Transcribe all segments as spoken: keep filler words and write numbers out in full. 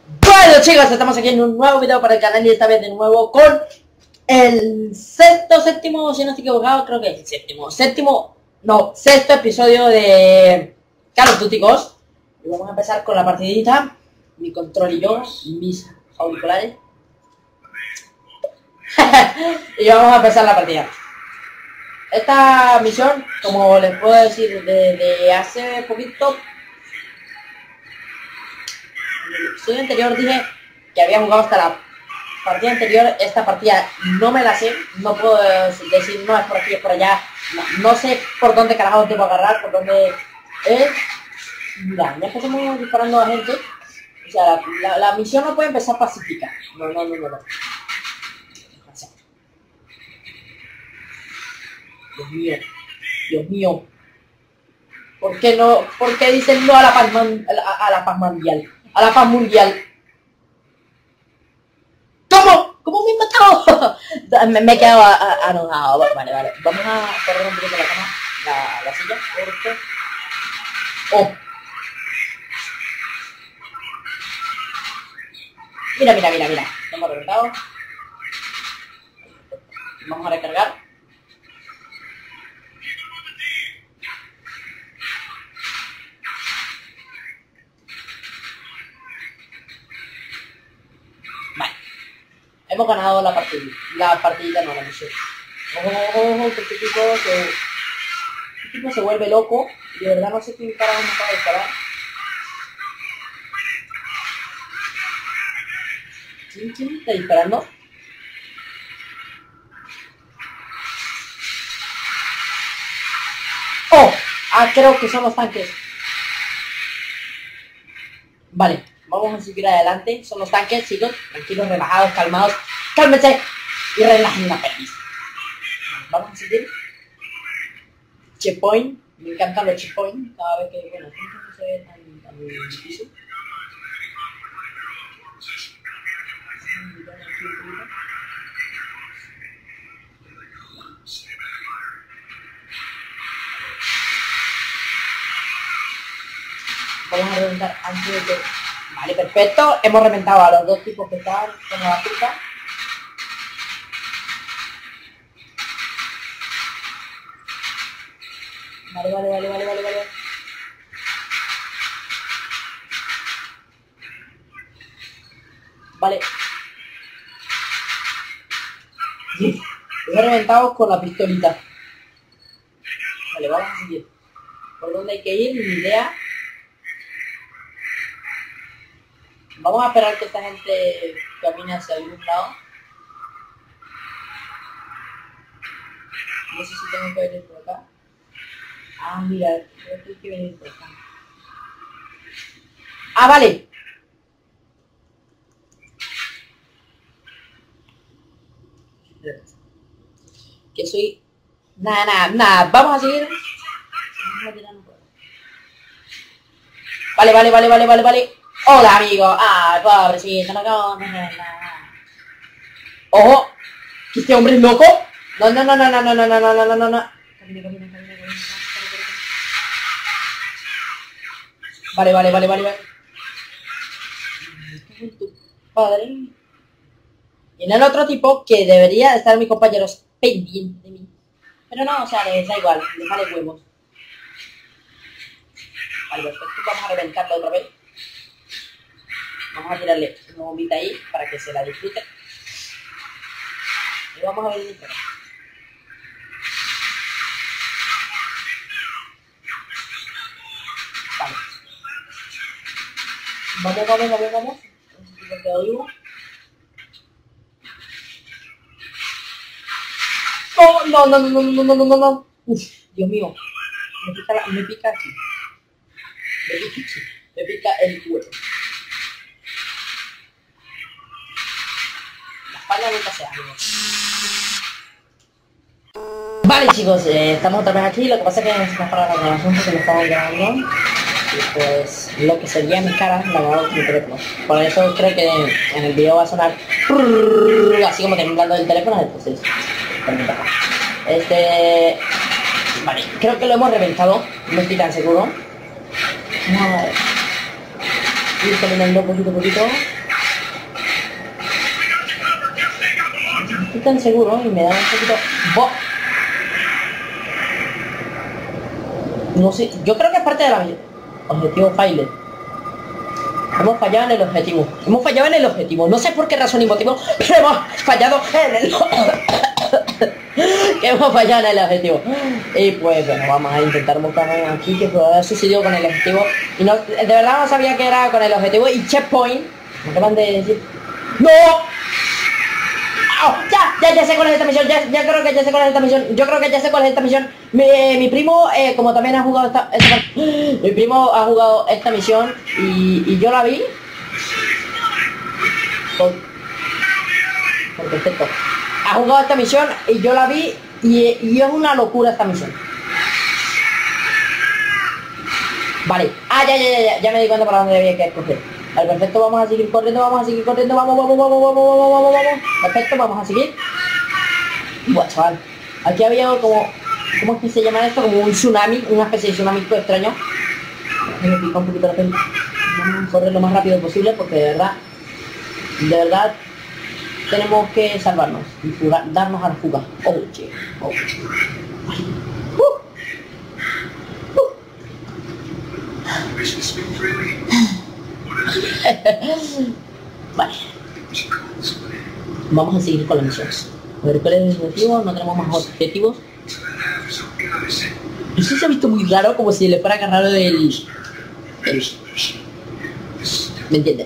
Bueno chicos, estamos aquí en un nuevo video para el canal y esta vez de nuevo con el sexto, séptimo, si no estoy equivocado, creo que es el séptimo, séptimo, no, sexto episodio de Call of Duty Ghosts. Y vamos a empezar con la partidita, mi control y yo, mis auriculares. Y vamos a empezar la partida. Esta misión, como les puedo decir desde hace poquito, en el episodio anterior dije que había jugado hasta la partida anterior. Esta partida no me la sé, no puedo decir no es por aquí, es por allá, no, no sé por dónde carajo debo agarrar, por dónde es. Mira, ya que estamos disparando a gente, o sea, la, la, la misión no puede empezar pacífica, no, no, no, no, no. Dios mío, Dios mío, ¿por qué no, por qué dicen no a la paz, man, a, la, a la paz mundial? A la paz mundial. ¿Cómo? ¿Cómo me he matado? me, me he quedado anonado. Vale, vale. Vamos a correr un poquito la cama, la, la silla. Porque... Oh. Mira, mira, mira, mira. Lo hemos reventado. Vamos a recargar. Hemos ganado la partida, la partida no la misión. Ojo, ojo, ojo, que este tipo se, este tipo se vuelve loco y de verdad no sé quién carajo me acaba de disparar. ¿Quién, quién está disparando? ¡Oh! Ah, creo que son los tanques. Vale. Vamos a seguir adelante, son los tanques, chicos, tranquilos, relajados, calmados, cálmense y relajen la pelvis. Vamos a seguir. Checkpoint, me encantan los checkpoints, cada vez que, bueno, no se ve tan, tan difícil. Vamos a reventar antes de que... Vale, perfecto. Hemos reventado a los dos tipos que estaban con la bazooka. Vale, vale, vale, vale, vale, vale. Vale. Sí, los he reventado con la pistolita. Vale, vamos a seguir. ¿Por dónde hay que ir? Ni idea. Vamos a esperar que esta gente camine hacia algún lado. No sé si tengo que venir por acá. Ah, mira, creo que hay que venir por acá. Ah, vale. Que soy... Nada, nada, nada. Vamos a seguir. Vale, vale, vale, vale, vale, vale. Hola, amigo. Ah, pobrecito, no comes nada. Ojo, que este hombre es loco. No, no, no, no, no, no, no, no, no, no, no, no. Camina, camina, camina, camina. Vale, vale, vale, vale, vale. Tu padre. Y en el otro tipo que debería estar mis compañeros pendientes de mí. Pero no, o sea, les da igual, les vale huevos. Vale, perfecto, vamos a reventarlo otra vez. Vamos a tirarle una bombita ahí para que se la disfrute. Y vamos a ver. Vale. Vamos, vamos, vamos, vamos. Oh, no, no, no, no, no, no, no, no, no. Uf, Dios mío. Me pica, la, me pica aquí. Me pica aquí. Me pica el huevo. Vale chicos, eh, estamos otra vez aquí. Lo que pasa es que necesitamos para la grabación porque lo estamos grabando. Y pues lo que sería mi cara la grabo con mi teléfono. Por eso creo que en el video va a sonar así como temblando el teléfono. Entonces, este... Vale, creo que lo hemos reventado. No estoy tan seguro. No, ir caminando poquito a poquito. No estoy tan seguro y me da un poquito... ¡Bo! No sé, yo creo que es parte de la misión. Objetivo failed. Hemos fallado en el objetivo. Hemos fallado en el objetivo. No sé por qué razón y motivo, pero hemos fallado en el... que hemos fallado en el objetivo. Y pues bueno, vamos a intentar buscar aquí que puede haber sucedido con el objetivo. Y no, de verdad no sabía que era con el objetivo. Y checkpoint. Me acaban de decir... ¡No! ¡Oh! Ya, ya, ya sé cuál es esta misión, ya, ya creo que ya sé cuál es esta misión, yo creo que ya sé cuál es esta misión. Mi, mi primo, eh, como también ha jugado esta, esta, mi primo ha jugado esta misión y, y yo la vi. Por, por perfecto. Ha jugado esta misión y yo la vi y, y es una locura esta misión. Vale, ah, ya, ya, ya, ya, ya me di cuenta para dónde debía que escoger. Al perfecto, vamos a seguir corriendo, vamos a seguir corriendo, vamos, vamos, vamos, vamos, vamos, vamos, vamos. Perfecto, vamos a seguir. Buah, chaval. Aquí había como... ¿Cómo es que se llama esto? Como un tsunami, una especie de tsunami extraño. Me pica un poquito la pena. Vamos a correr lo más rápido posible porque de verdad... De verdad... Tenemos que salvarnos y fugar, darnos a la fuga. Oh, che. Oh. Uh. Uh. Vale. Vamos a seguir con la misión. A ver cuál es el objetivo. No tenemos más objetivos. Eso se ha visto muy raro, como si le fuera agarrado el... el... ¿Me entiendes?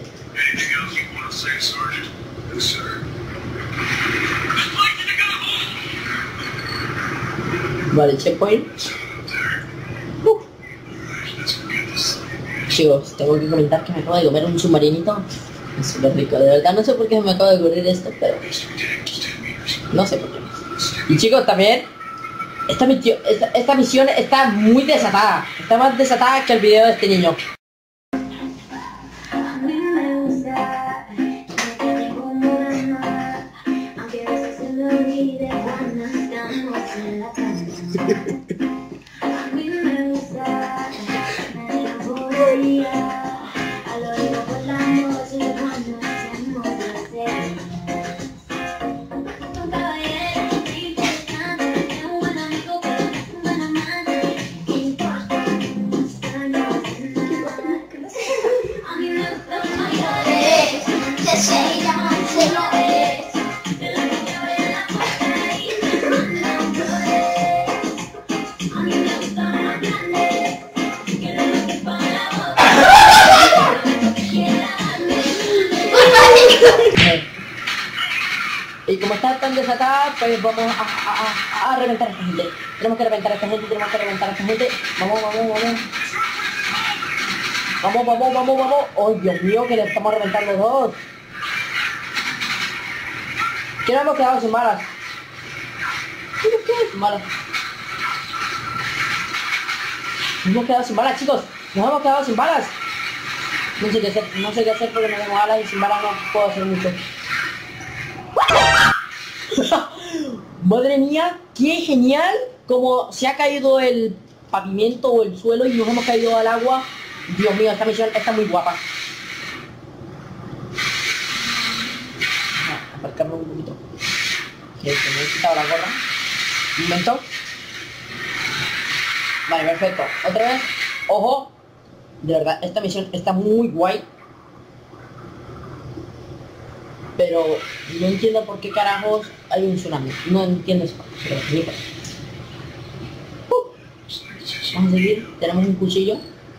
Vale, checkpoint. Uh. Chicos, tengo que comentar que me acabo de comer un submarinito. Es súper rico, de verdad no sé por qué me acaba de ocurrir esto, pero... No sé por qué. Y chicos, también... Esta, misión, esta, esta misión está muy desatada. Está más desatada que el video de este niño. Y como está tan desatada, pues vamos a, a, a, a reventar a esta gente. Tenemos que reventar a esta gente, tenemos que reventar a esta gente. Vamos, vamos, vamos. Vamos, vamos, vamos, vamos. Oh, Dios mío, que le estamos reventando dos. ¿Qué nos hemos quedado sin balas? ¿Qué nos quedado sin balas? Nos hemos quedado sin balas, chicos. Nos hemos quedado sin balas. No sé qué hacer, no sé qué hacer porque no tengo balas y sin balas no puedo hacer mucho. Madre mía, qué genial como se ha caído el pavimento o el suelo y nos hemos caído al agua. Dios mío, esta misión está muy guapa. Ah, aparcarme un poquito. Que me he quitado la gorra. Un momento. Vale, perfecto. Otra vez. Ojo. De verdad, esta misión está muy guay. Pero no entiendo por qué carajos hay un tsunami. No entiendo eso. Pero flipa. Uh. Vamos a seguir. Tenemos un cuchillo.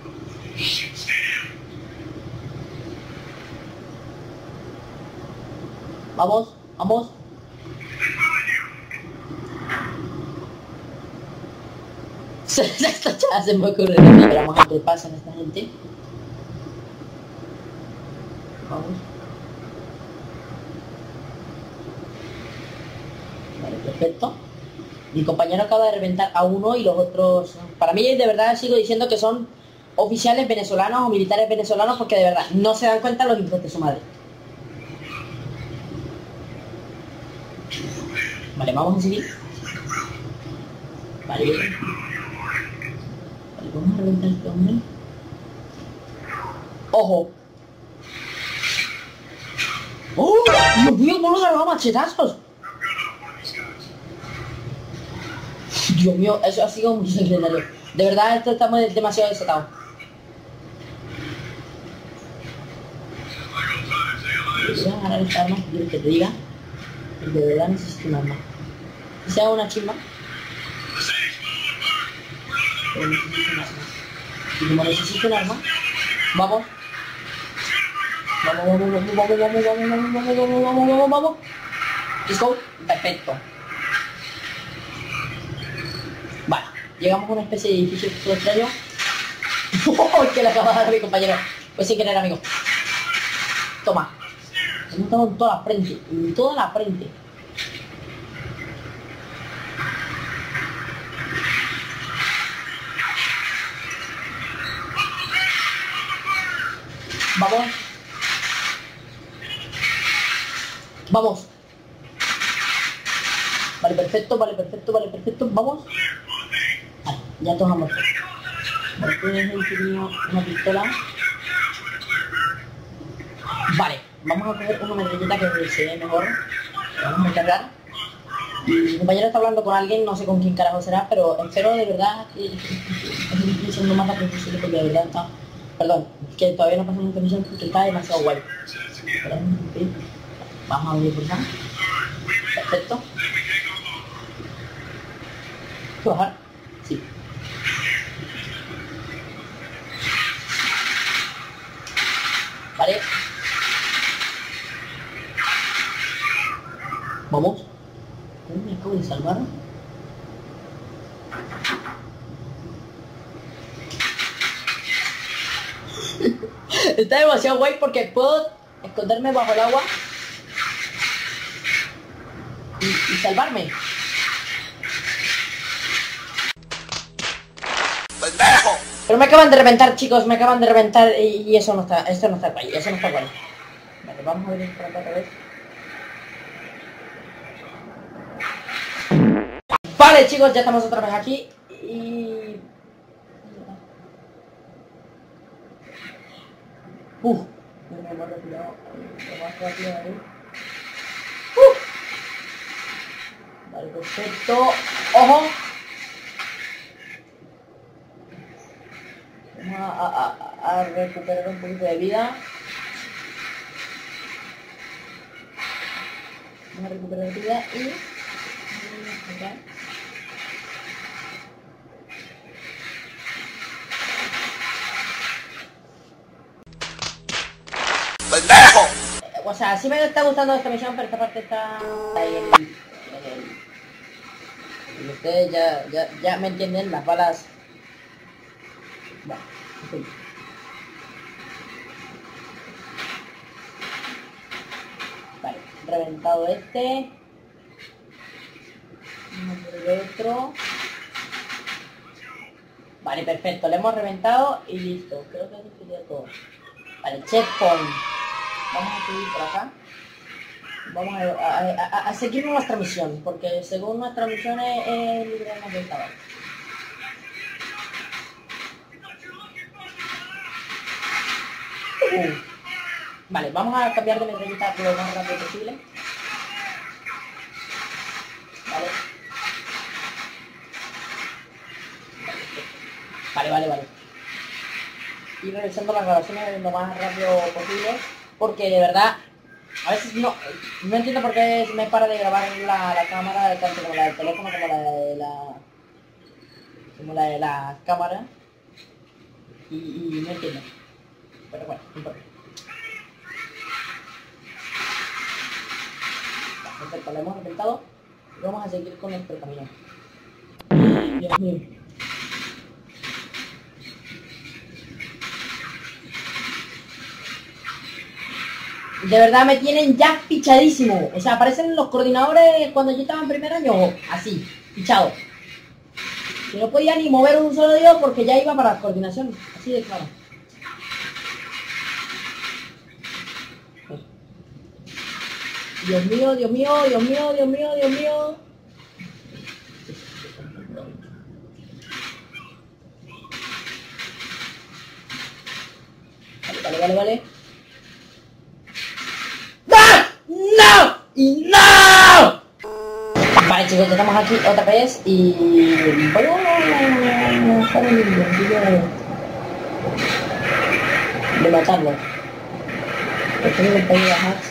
Vamos, vamos. Esta chava se me ocurre. Vamos a ver qué pasa en esta gente. Vamos. Vale, perfecto. Mi compañero acaba de reventar a uno y los otros... Para mí, de verdad, sigo diciendo que son oficiales venezolanos o militares venezolanos porque de verdad no se dan cuenta los hijos de su madre. Vale, vamos a seguir. Vale, bien. Vale, vamos a reventar a este hombre. Ojo, Dios mío, ¿cómo lo agarraba a machetazos? Dios mío, eso ha sido muy legendario. De verdad, esto está muy, demasiado desatado. Voy a ganar esta arma, quiero que te diga. De verdad necesito un arma. Que sea una chimba. Pero necesito un arma. Y como necesito un arma, vamos. Vamos, vamos, vamos, vamos, vamos, vamos, vamos, vamos, vamos, vamos, vamos, vamos. Let's go. Perfecto. Vale, llegamos a una especie de edificio todo extraño. ¡Oh, que le acaba de dar a mi compañero! Pues sin querer, amigo. Toma. Me he montado en toda la frente. En toda la frente. Vamos. Vamos. Vale, perfecto, vale, perfecto, vale, perfecto. Vamos. Vale, ya todos han muerto. Vale, tienes una pistola. Vale, vamos a coger una metralleta que se ve mejor. Vamos a encargar. Mi compañero está hablando con alguien, no sé con quién carajo será, pero espero de verdad que es lo más rápido posible porque de verdad está... Perdón, que todavía no pasamos esta misión porque está demasiado guay. Vamos a abrir por acá. Perfecto. ¿Puedo bajar? Sí. Vale. Vamos. ¿Cómo me acabo de salvar? Está demasiado guay porque puedo esconderme bajo el agua y, y salvarme. Pero me acaban de reventar, chicos, me acaban de reventar y, y eso no está, esto no está guay, eso no está guay. Vale, vamos a venir por acá otra vez. Vale, chicos, ya estamos otra vez aquí y... Uf, me hemos retirado lo más rápido ahí. Uf. Vale, perfecto. ¡Ojo! Vamos a, a, a recuperar un poquito de vida. Vamos a recuperar vida y... Okay. ¡Pendejo! O sea, sí me está gustando esta misión, pero esta parte está ahí en el... En el... Ustedes ya, ya, ya me entienden, las balas... Vale, ok. Vale, reventado este. Vamos por el otro. Vale, perfecto, le hemos reventado y listo. Creo que eso sería todo. Vale, checkpoint. Vamos a subir por acá. Vamos a, a, a, a seguir nuestra misión, porque según nuestra misión es, es librarnos de esta vez. Uh. Vale, vamos a cambiar de metralleta lo más rápido posible. Vale. Vale, vale, vale. Y revisando las grabaciones lo más rápido posible, porque de verdad a veces no, no entiendo por qué me para de grabar la, la cámara, tanto como la del teléfono como la de la como la de la cámara y, y no entiendo, pero bueno, no importa. Perfecto, lo hemos intentado y vamos a seguir con nuestro camino. Dios mío. De verdad me tienen ya fichadísimo. O sea, aparecen los coordinadores cuando yo estaba en primer año, así, fichado. Que no podía ni mover un solo dedo porque ya iba para la coordinación. Así de claro. Dios mío, Dios mío, Dios mío, Dios mío, Dios mío. Vale, vale, vale, vale. ¡No! ¡Y no! Vale chicos, ya estamos aquí otra vez y voy a hacer el vídeo de, de matarlo. Tengo el país de hacks.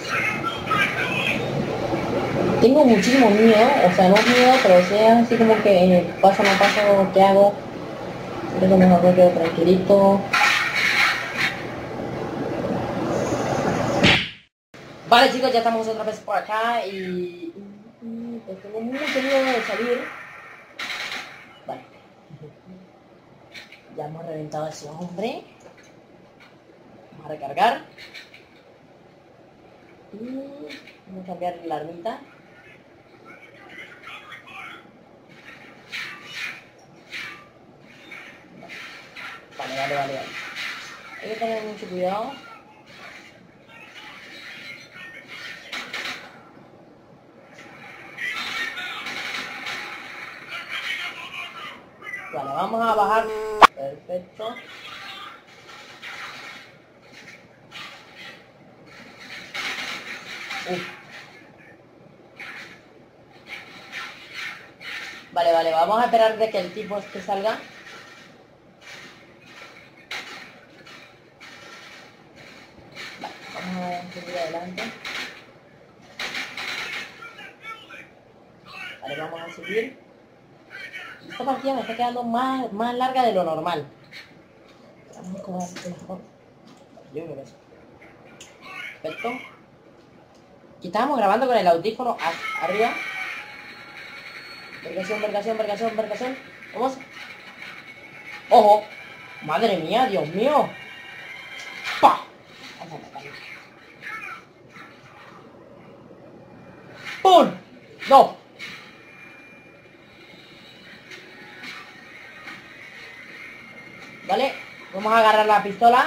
Tengo muchísimo miedo, o sea, no miedo, pero sea así como que paso a paso, ¿qué hago? Creo que mejor me quedo tranquilito. Vale chicos, ya estamos otra vez por acá y... pues tengo mucho miedo de salir. Vale. Ya hemos reventado a ese hombre. Vamos a recargar. Y vamos a cambiar la armita. Vale, vale, vale, vale. Hay que tener mucho cuidado. Vale, vamos a bajar. Perfecto. Uf. Vale, vale, vamos a esperar de que el tipo este salga. Vale, vamos a seguir adelante. Vale, vamos a seguir. Esta partida me está quedando más, más larga de lo normal. Vamos a comer mejor. Yo creo que sí. Perfecto. Aquí estábamos grabando con el audífono a, arriba. Vergación, vergación, vergación, vergación. Vamos. ¡Ojo! ¡Madre mía, Dios mío! ¡Pah! Vamos a matarlo. ¡Pum! ¡No! Vale, vamos a agarrar la pistola.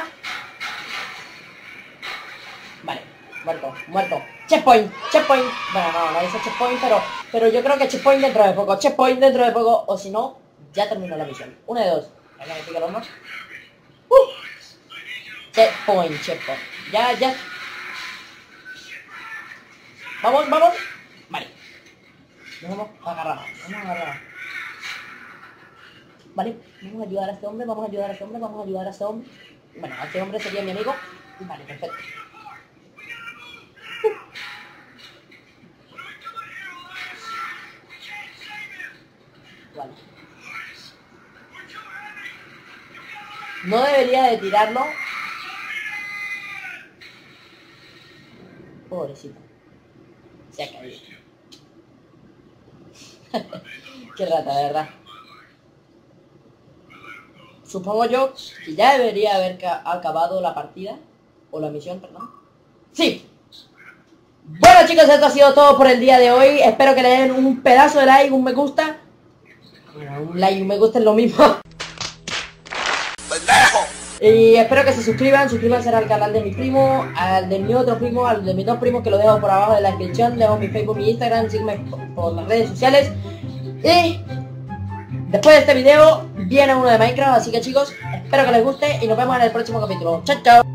Vale, muerto, muerto. Checkpoint, checkpoint. Bueno, no, no dice checkpoint, pero pero yo creo que checkpoint dentro de poco. Checkpoint dentro de poco, o si no, ya terminó la misión. Una de dos. Venga, me pica el hombro. Uh. Checkpoint, checkpoint. Ya, ya. Vamos, vamos. Vale. Nos vamos a agarrar, vamos a agarrar. Vale, vamos a ayudar a este hombre, vamos a ayudar a este hombre, vamos a ayudar a este hombre. Bueno, a este hombre sería mi amigo. Vale, perfecto. Uh. Vale. No debería de tirarlo. Pobrecito. Se ha caído. Qué rata, de verdad. Supongo yo que ya debería haber acabado la partida. O la misión, perdón. ¡Sí! Bueno chicos, esto ha sido todo por el día de hoy. Espero que le den un pedazo de like, un me gusta. Bueno, un like y un me gusta es lo mismo. Y espero que se suscriban, suscríbanse al canal de mi primo, al de mi otro primo, al de mis dos primos que lo dejo por abajo en la descripción. Dejo mi Facebook, mi Instagram, sígueme por las redes sociales. Y después de este video viene uno de Minecraft, así que chicos, espero que les guste y nos vemos en el próximo capítulo. Chao, chao.